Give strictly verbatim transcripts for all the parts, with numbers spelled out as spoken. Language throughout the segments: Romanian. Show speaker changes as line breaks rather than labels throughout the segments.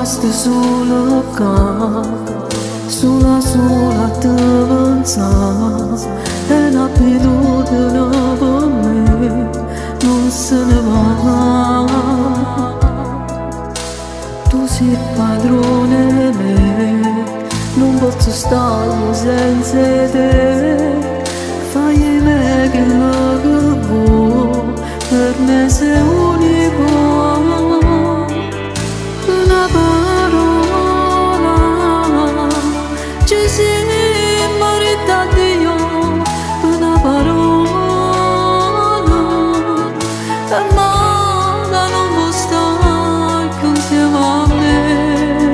rimaste sola qua, sola sola te pensare, e l'abitudine per me non se ne va. Tu sei padrone me, non posso stare senza te. Fai me che lo che vuoi, per me sei unico. Una parola, ci siamo ritratti io, una parola, e manca non può stare insieme a me.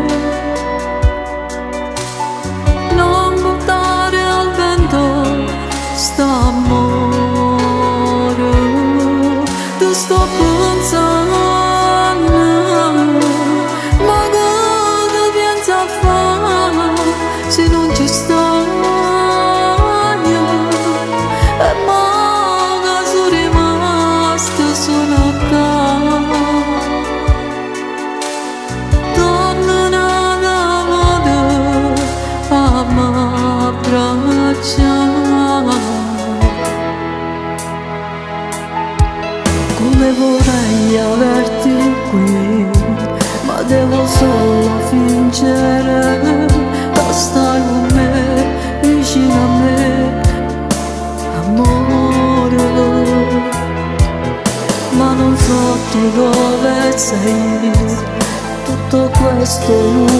Non buttare al vento st'amore, ti sto pensando. Se non ci stai, e manca sono rimasta sola qua. Torna una camata a m'abbracciare, come vorrei averti qui, ma devo solo fingere. Stai con me, vicino a me, amore. Ma non so di dove sei, tutto questo